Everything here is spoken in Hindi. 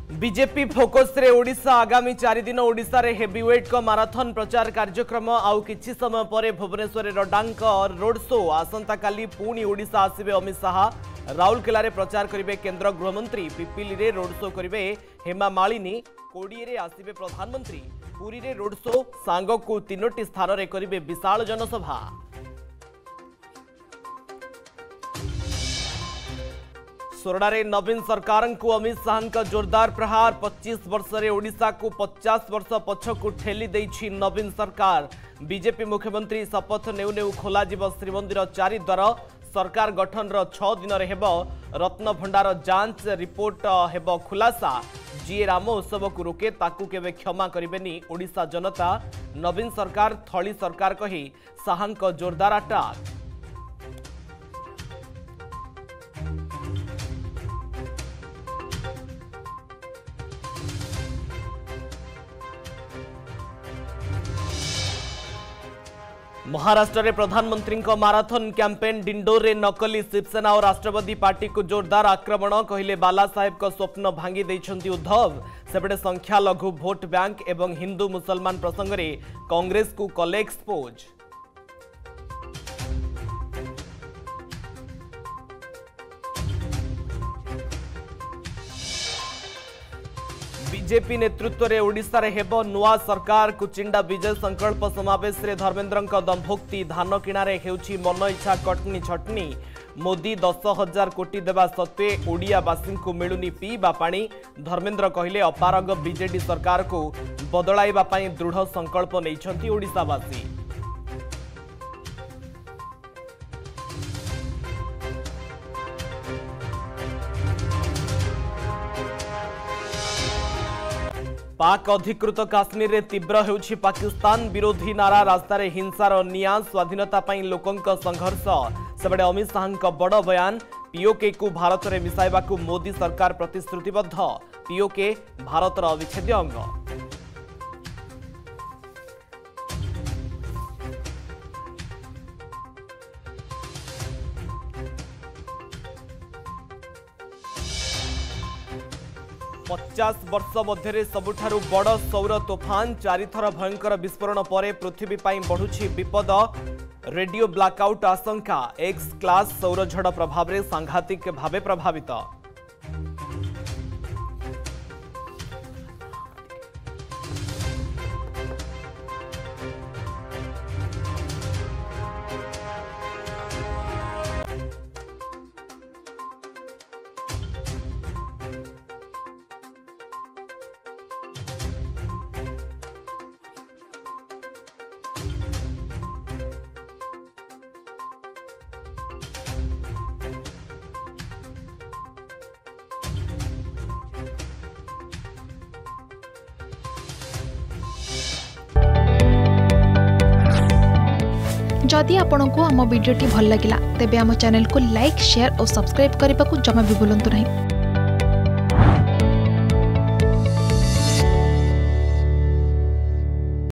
बीजेपी फोकस रे ओडिशा आगामी 4 दिन ओडिशा रे हेवीवेट को माराथन प्रचार कार्यक्रम आउ किछि समय परे भुवनेश्वर रडांक रोड शो आसंता काली पुणी ओडिशा आसिबे अमित शाह राउरकेला रे प्रचार करिवे केंद्र गृहमंत्री पिपिली रे रोड शो करिवे हेमा मालिनी कोडिये रे आसिबे प्रधानमंत्री पुरी रे रोड शो सांग को 3टी स्थान रे करिवे विशाल जनसभा। सोरडारे नवीन सरकार को अमित शाह का जोरदार प्रहार 25 वर्ष रे ओडिशा को 50 वर्ष पछकु ठेली देछि नवीन सरकार। बीजेपी मुख्यमंत्री शपथ नेउ नेउ खोला जीव श्रीमंदिर 4 द्वार सरकार गठन 6 दिन रे हेबो रत्न भंडार जांच रिपोर्ट हेबो खुलासा। जी राम उत्सव को रोके ताकू केवे क्षमा करिबेनी ओडिशा जनता। नवीन सरकार थली सरकार कही शाह का जोरदार अटैक। महाराष्ट्र रे प्रधानमंत्री को माराथन कैंपेन डिंडोर रे नकली शिवसेना और राष्ट्रवादी पार्टी को जोरदार आक्रमण कहले बाला साहेब को स्वप्न भांगी देइछंती उद्धव। सेपटे संख्या लघु भोट बैंक एवं हिंदू मुसलमान प्रसंग रे कांग्रेस को कले एक्सपोज। बीजेपी नेतृत्व में ओडिशा रे हेबो नुआ सरकार कुचिंडा विजय संकल्प समावेश रे धर्मेंद्र दंभोक्ति धान किणारे हेउछि मन इच्छा कटनी छटनी। मोदी 10,000 कोटी देवा सत्वे ओडियावासी को मिलुनी पीवा पानी। धर्मेंद्र कहले अपारग बीजेडी सरकार को बदलाइबा पई दृढ़ संकल्प नैछंती ओडिशावासी। पाक अधिकृत काश्मीर रे तीव्र हेउछि पाकिस्तान विरोधी नारा रास्तार हिंसार निया स्वाधीनता पई लोकंक संघर्ष। सेबडे अमित शाह बड़ बयान पीओके को भारत रे मिसाइबा को मोदी सरकार प्रतिश्रुतिबद्ध। पीओके भारतर अविच्छेद्य अंग। 50 वर्ष मध्य सबुठारु बड़ सौर तोफान 4 थर भयंकर विस्फोरण पर पृथ्वी पाई बढ़ुछि विपद। रेडियो ब्लैकआउट आशंका। एक्स क्लास सौर झड़ प्रभाव में सांघातिक भावे प्रभावित। जदि आपंक आम भिडी भल लगा तेब आम चैनल को लाइक शेयर और सब्सक्राइब करने को जमा भी भूलु नहीं।